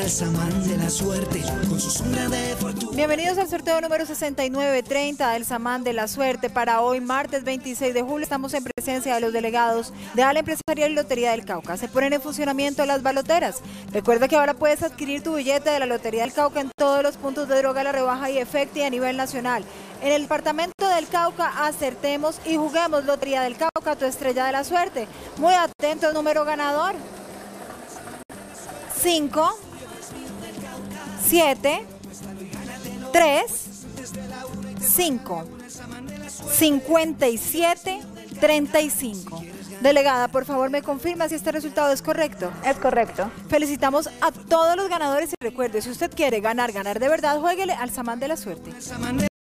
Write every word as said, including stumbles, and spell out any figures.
samán de la suerte, con su sombra de fortuna. Bienvenidos al sorteo número sesenta y nueve treinta del Samán de la Suerte. Para hoy, martes veintiséis de julio, estamos en presencia de los delegados de Ala Empresarial y Lotería del Cauca. Se ponen en funcionamiento las baloteras. Recuerda que ahora puedes adquirir tu billete de la Lotería del Cauca en todos los puntos de Droga La Rebaja y Efecti a nivel nacional. En el departamento del Cauca, acertemos y juguemos Lotería del Cauca, tu estrella de la suerte. Muy atento al número ganador. cinco, siete, tres, cinco, cincuenta y siete, treinta y cinco. Delegada, por favor, me confirma si este resultado es correcto. Es correcto. Felicitamos a todos los ganadores y recuerde, si usted quiere ganar, ganar de verdad, juéguele al Samán de la Suerte.